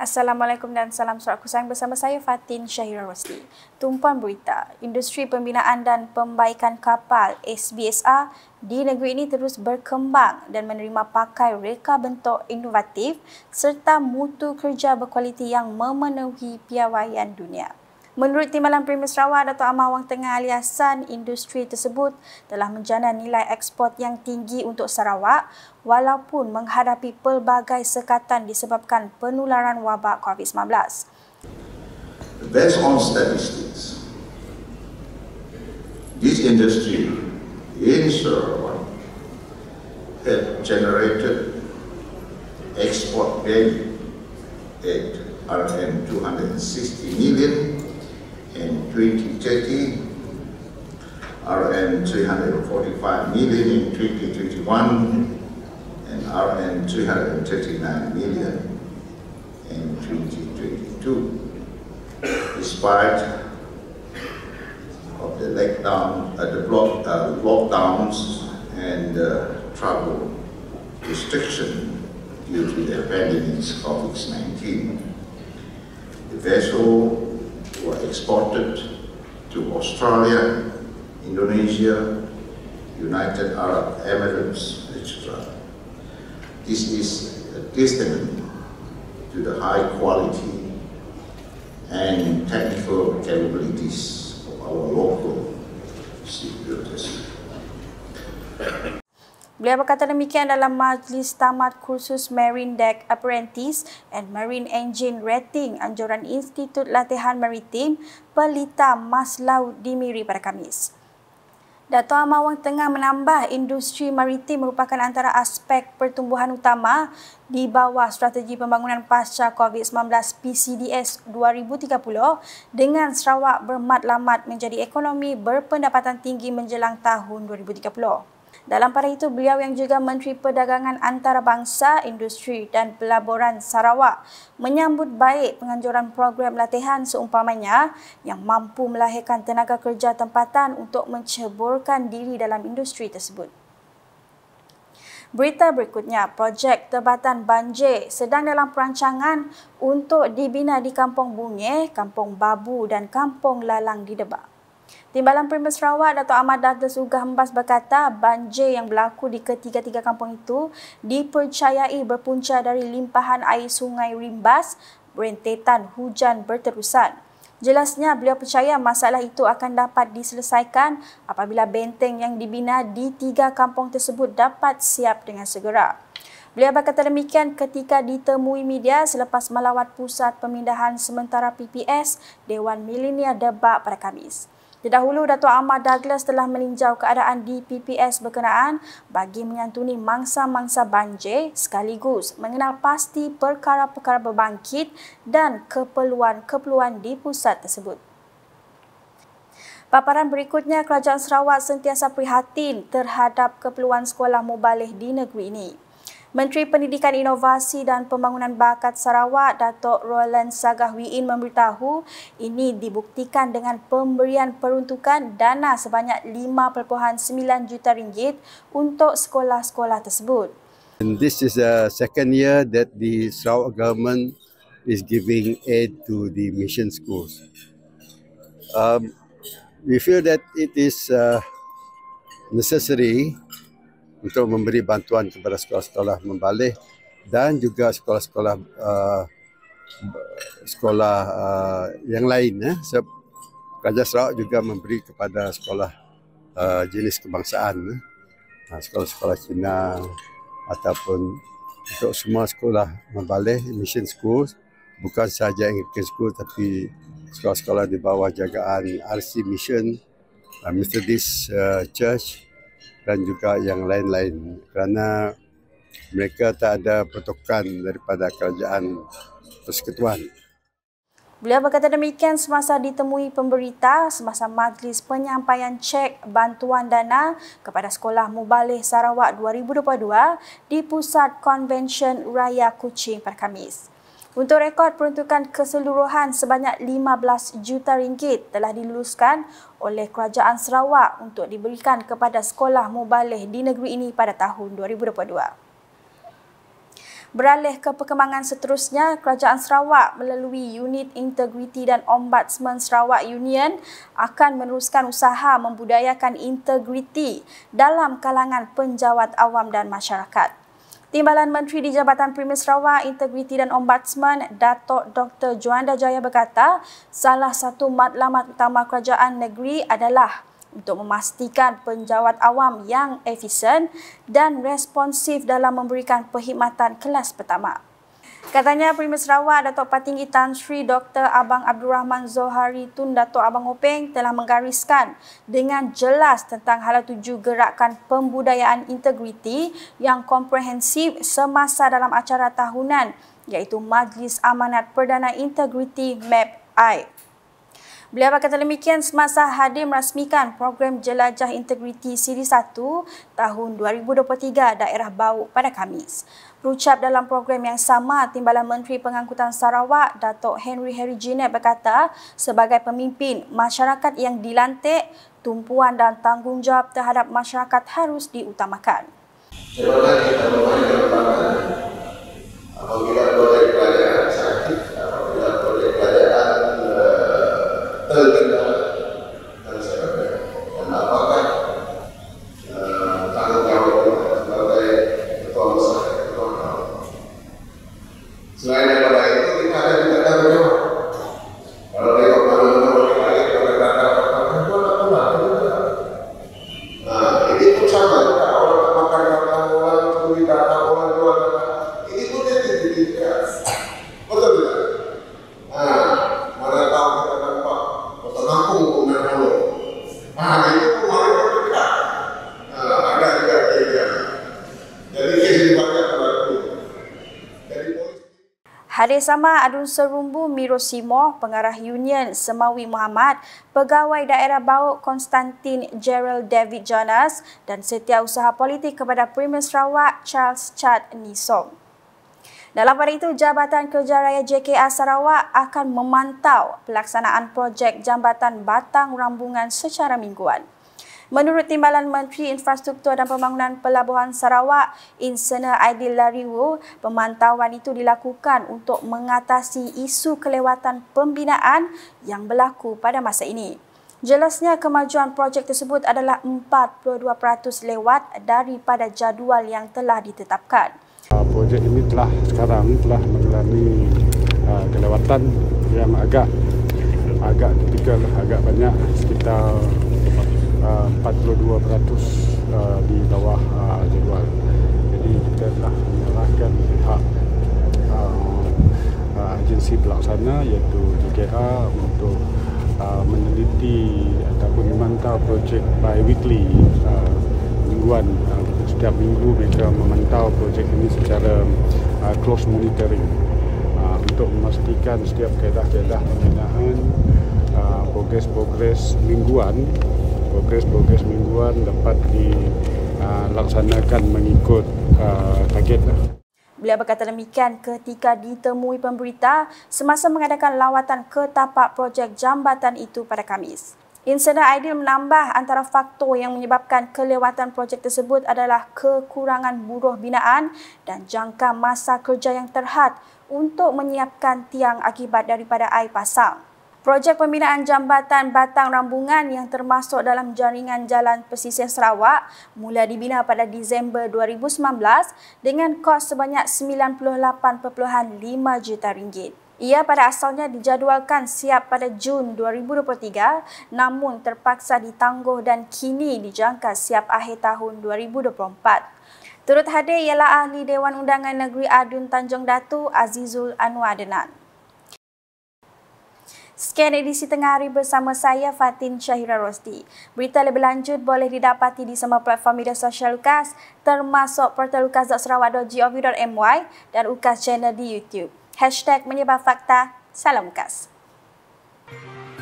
Assalamualaikum dan salam surat kusayang bersama saya Fatin Syahira Rosli. Tumpuan berita, industri pembinaan dan pembaikan kapal SBSR di negeri ini terus berkembang dan menerima pakai reka bentuk inovatif serta mutu kerja berkualiti yang memenuhi piawaian dunia. Menurut Timbalan Premier Sarawak, Dato' Amar Wang Tengah Aliasan, industri tersebut telah menjana nilai ekspor yang tinggi untuk Sarawak walaupun menghadapi pelbagai sekatan disebabkan penularan wabak COVID-19. Based on statistics, this industry in Sarawak had generated export value at RM260 million in 2030, RM345 million in 2021, and RM339 million in 2022. Despite of the lockdowns and travel restriction due to the pandemic COVID-19, the vessel were exported to Australia, Indonesia, United Arab Emirates, etc. This is a testament to the high quality and technical capabilities of our local seafarers. Beliau berkata demikian dalam majlis tamat kursus Marine Deck Apprentice and Marine Engine Rating Anjuran Institut Latihan Maritim Pelita Mas Laut di Miri pada Khamis. Dato' Amar Wang Tengah menambah industri maritim merupakan antara aspek pertumbuhan utama di bawah strategi pembangunan pasca COVID-19 PCDS 2030 dengan Sarawak bermatlamat menjadi ekonomi berpendapatan tinggi menjelang tahun 2030. Dalam pada itu, beliau yang juga Menteri Perdagangan Antarabangsa, Industri dan Pelaburan Sarawak menyambut baik penganjuran program latihan seumpamanya yang mampu melahirkan tenaga kerja tempatan untuk menceburkan diri dalam industri tersebut. Berita berikutnya, projek Tebatan Banjir sedang dalam perancangan untuk dibina di Kampung Bungeh, Kampung Babu dan Kampung Lalang di Debak. Timbalan Premier Sarawak, Dato' Ahmad Douglas Ugah Hembas berkata banjir yang berlaku di ketiga-tiga kampung itu dipercayai berpunca dari limpahan air sungai Rimbas berentetan hujan berterusan. Jelasnya, beliau percaya masalah itu akan dapat diselesaikan apabila benteng yang dibina di 3 kampung tersebut dapat siap dengan segera. Beliau berkata demikian ketika ditemui media selepas melawat pusat pemindahan sementara PPS Dewan Milenia Debak pada Khamis. Terdahulu, Dato' Ahmad Douglas telah meninjau keadaan di PPS berkenaan bagi menyantuni mangsa-mangsa banjir sekaligus mengenal pasti perkara-perkara berbangkit dan keperluan-keperluan di pusat tersebut. Paparan berikutnya, Kerajaan Sarawak sentiasa prihatin terhadap keperluan sekolah mubalih di negeri ini. Menteri Pendidikan Inovasi dan Pembangunan Bakat Sarawak, Dato' Roland Sagahwiin memberitahu ini dibuktikan dengan pemberian peruntukan dana sebanyak RM5.9 juta untuk sekolah-sekolah tersebut. And this is the second year that the Sarawak government is giving aid to the mission schools. We feel that it is necessary untuk memberi bantuan kepada sekolah-sekolah membalih dan juga sekolah-sekolah yang lain. Sebab Kerajaan Sarawak juga memberi kepada sekolah jenis kebangsaan, sekolah-sekolah Cina ataupun untuk semua sekolah membalih, mission schools, bukan sahaja Anglican school tapi sekolah-sekolah di bawah jagaan RC Mission, Methodist Church dan juga yang lain-lain, kerana mereka tak ada pertukan daripada kerajaan persekutuan. Beliau berkata demikian semasa ditemui pemberita semasa majlis penyampaian cek bantuan dana kepada Sekolah Mubalih Sarawak 2022 di Pusat Konvensyen Raya Kuching pada Khamis. Untuk rekod peruntukan keseluruhan sebanyak RM15 juta telah diluluskan oleh Kerajaan Sarawak untuk diberikan kepada sekolah mubalih di negeri ini pada tahun 2022. Beralih ke perkembangan seterusnya, Kerajaan Sarawak melalui Unit Integriti dan Ombudsman Sarawak Union akan meneruskan usaha membudayakan integriti dalam kalangan penjawat awam dan masyarakat. Timbalan Menteri di Jabatan Premier Sarawak, Integriti dan Ombudsman, Datuk Dr. Juanda Jaya berkata, salah satu matlamat utama kerajaan negeri adalah untuk memastikan penjawat awam yang efisien dan responsif dalam memberikan perkhidmatan kelas pertama. Katanya Premier Sarawak Datuk Patinggi Tan Sri Dr. Abang Abdul Rahman Zohari Tun Datuk Abang Openg telah menggariskan dengan jelas tentang hala tuju gerakan pembudayaan integriti yang komprehensif semasa dalam acara tahunan iaitu Majlis Amanat Perdana Integriti MAP-I. Beliau berkata demikian semasa hadir merasmikan program Jelajah Integriti Siri 1 tahun 2023 daerah Bauk pada Khamis. Berucap dalam program yang sama, Timbalan Menteri Pengangkutan Sarawak, Datuk Henry Jinet berkata, sebagai pemimpin, masyarakat yang dilantik, tumpuan dan tanggungjawab terhadap masyarakat harus diutamakan. Jabatan kita mempunyai kelembagaan apabila proyek kerajaan sakit, apabila proyek kerajaan terkendala dan sebagainya. Dan apakah tanggung jawab kita sebagai ketua masyarakat ketua kaum. Selain daripada itu kita ada juga tanggung jawab. Kalau tengok mana-mana proyek lagi proyek data itu ada pula. Nah ini pun sama juga orang makan data orang, beli data orang, jual data. Ini pun identitas. Betul tidak? Nah mana tahu kita nampak Lampung Umar Holo. Itu kemarin berdekat. Ada juga dia. Jadi kes banyak berlaku. Jadi polisi. Hadir sama Adun Serumbu Miro Simo, Pengarah Union Semawi Muhammad, Pegawai Daerah Bauk Konstantin Gerald David Jonas dan Setiausaha Politik kepada Premier Sarawak Charles Chad Nisong. Dalam pada itu, Jabatan Kerja Raya JKR Sarawak akan memantau pelaksanaan projek Jambatan Batang Rambungan secara mingguan. Menurut Timbalan Menteri Infrastruktur dan Pembangunan Pelabuhan Sarawak, Insinyur Aidil Lariwu, pemantauan itu dilakukan untuk mengatasi isu kelewatan pembinaan yang berlaku pada masa ini. Jelasnya kemajuan projek tersebut adalah 42% lewat daripada jadual yang telah ditetapkan. Projek ini sekarang telah mengalami kelewatan yang agak tipikal, agak banyak, sekitar 42% di bawah jadual. Jadi kita telah menyerahkan pihak agensi pelaksana iaitu JKR untuk meneliti ataupun memantau projek bi-weekly, mingguan. Setiap minggu mereka memantau projek ini secara close monitoring untuk memastikan setiap kaedah-kaedah pembinaan, progres mingguan dapat dilaksanakan mengikut target. Beliau berkata demikian ketika ditemui pemberita semasa mengadakan lawatan ke tapak projek jambatan itu pada Khamis. Insinyur Aidil menambah antara faktor yang menyebabkan kelewatan projek tersebut adalah kekurangan buruh binaan dan jangka masa kerja yang terhad untuk menyiapkan tiang akibat daripada air pasang. Projek pembinaan Jambatan Batang Rambungan yang termasuk dalam jaringan Jalan Pesisir Sarawak mula dibina pada Disember 2019 dengan kos sebanyak RM98.5 juta. Ia pada asalnya dijadualkan siap pada Jun 2023 namun terpaksa ditangguh dan kini dijangka siap akhir tahun 2024. Turut hadir ialah Ahli Dewan Undangan Negeri Adun Tanjung Datu Azizul Anwar Denan. Sekian edisi tengah hari bersama saya Fatin Syahira Rosdi. Berita lebih lanjut boleh didapati di semua platform media sosial UKAS termasuk portal ukas.sarawak.gov.my dan UKAS channel di YouTube. #menyebar fakta. Salam UKAS.